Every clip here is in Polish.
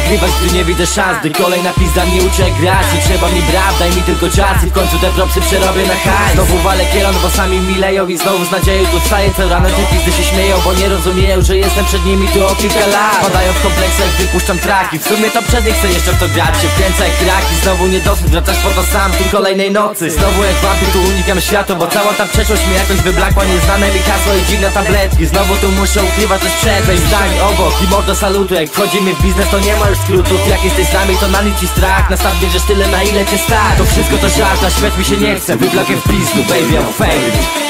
wygrywać, gdy nie widzę szans, gdy kolejna pizda mnie uczy jak grać. Nie trzeba mi braw, daj mi tylko czas i w końcu te propsy przerobię na hajs. Znowu walę kielon, bo sami mi leją i znowu z nadzieją tu wstaję co rano. Te pizdy się śmieją, bo nie rozumieją, że jestem przed nimi tu o kilka lat. Padają w kompleksach, wypuszczam traki, w sumie to przez nich chcę jeszcze w to grać. Się wkręca jak kraki, znowu niedosyt, wracasz po to sam tu kolejnej nocy. Znowu jak wampir tu unikam światła, bo cała ta przeszłość mi jakoś wyblakła. Nieznane mi hasło i dziwne tabletki, znowu tu muszę ukrywać coś przed. Weź zdań obok i mordo salutu, jak wchodzimy w biznes to nie ma już skrótów. Jak jesteś z nami to na nic ci strach, na start bierzesz tyle na ile cię stać. To wszystko to żart, a śmiać mi się nie chce, wyblakę w pizdu, baby I'm fake.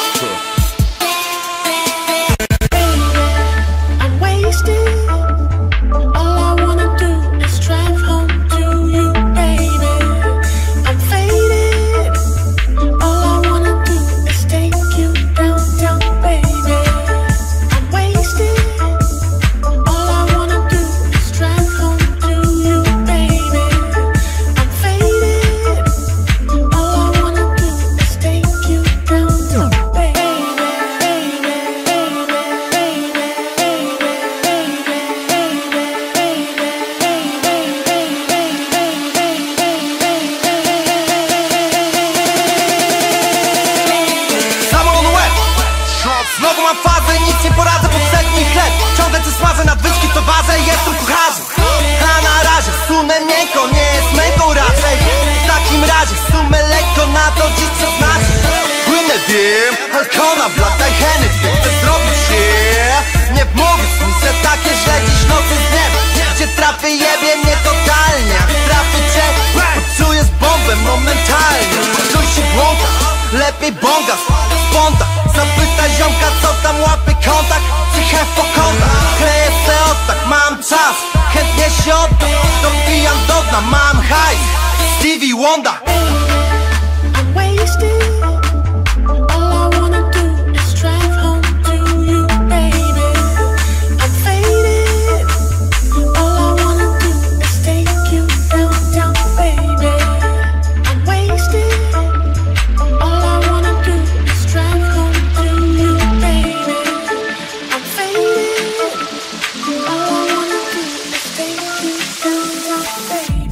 Znowu mam fazę, nic nie poradzę, podsek mi chleb. Ciągle cię słazę, nadwyżki to ważę, jestem kucharzem. A na razie wsunę miękko, nie jest męką raczej. W takim razie wsumę lekko na to dziś przeznaczy. Płynę dym, Halkona, blata i Henny. Chcę zrobić się, nie wmówisz mi, że takie źle dziś nocy z dniem. Gdzie trafię jebie mnie totalnie, a trafię cię, poczujesz bombę momentalnie. Czuj się błąka, lepiej bonga, sponta. Zapytaj ziomka, co tam łapie kontakt, czy hef po kontakt. Kleję se od tak, mam czas, chętnie się oddam. Dopijam do dna, mam hajs, Stevie Wonder. I'm wasted. All I wanna do is drive home to you, baby. I'm faded. All I wanna do is take you downtown, baby. I'm wasted. All I wanna do is drive home to you, baby. I'm faded. All I wanna do is take you downtown, baby.